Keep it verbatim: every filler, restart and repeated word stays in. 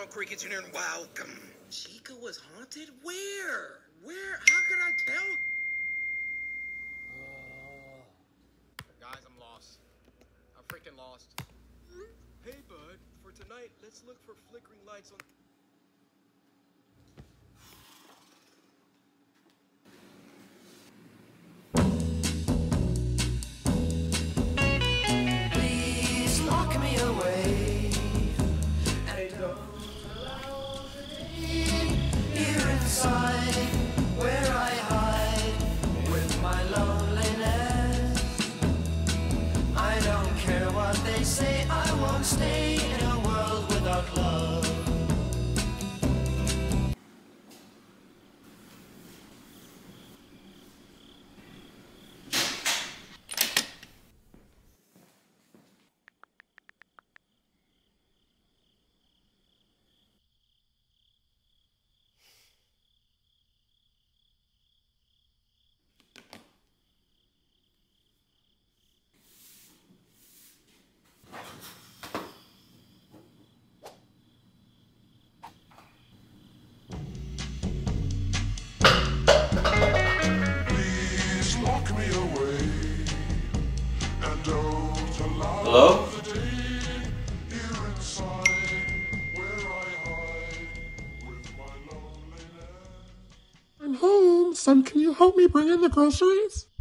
General Crickets, you're welcome. Chica was haunted? Where? Where? How could I tell? Uh, guys, I'm lost. I'm freaking lost. Hey, bud. For tonight, let's look for flickering lights on... Please lock me away and don't allow the day here inside where I hide with my loneliness. I don't care what they say, I won't stay in a world without love. Hello? I'm home. Son, can you help me bring in the groceries?